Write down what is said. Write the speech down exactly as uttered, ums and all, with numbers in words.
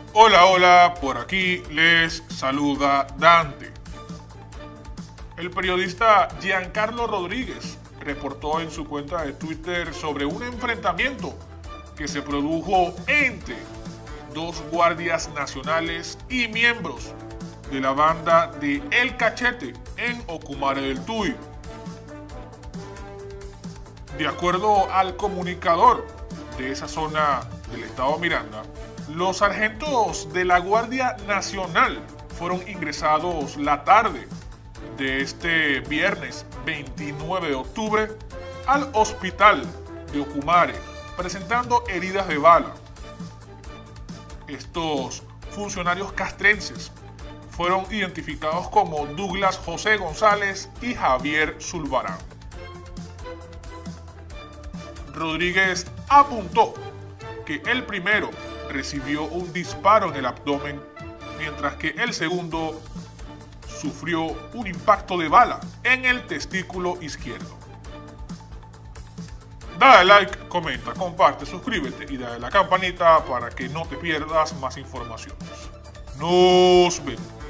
Hola, hola, por aquí les saluda Dante. El periodista Giancarlo Rodríguez reportó en su cuenta de Twitter sobre un enfrentamiento que se produjo entre dos guardias nacionales y miembros de la banda de El Cachete en Ocumare del Tuy. De acuerdo al comunicador de esa zona del estado Miranda, los sargentos de la Guardia Nacional fueron ingresados la tarde de este viernes veintinueve de octubre al hospital de Ocumare, presentando heridas de bala. Estos funcionarios castrenses fueron identificados como Douglas José González y Javier Zulbarán. Rodríguez apuntó que el primero recibió un disparo en el abdomen, mientras que el segundo sufrió un impacto de bala en el testículo izquierdo. Dale like, comenta, comparte, suscríbete y dale a la campanita para que no te pierdas más informaciones. Nos vemos.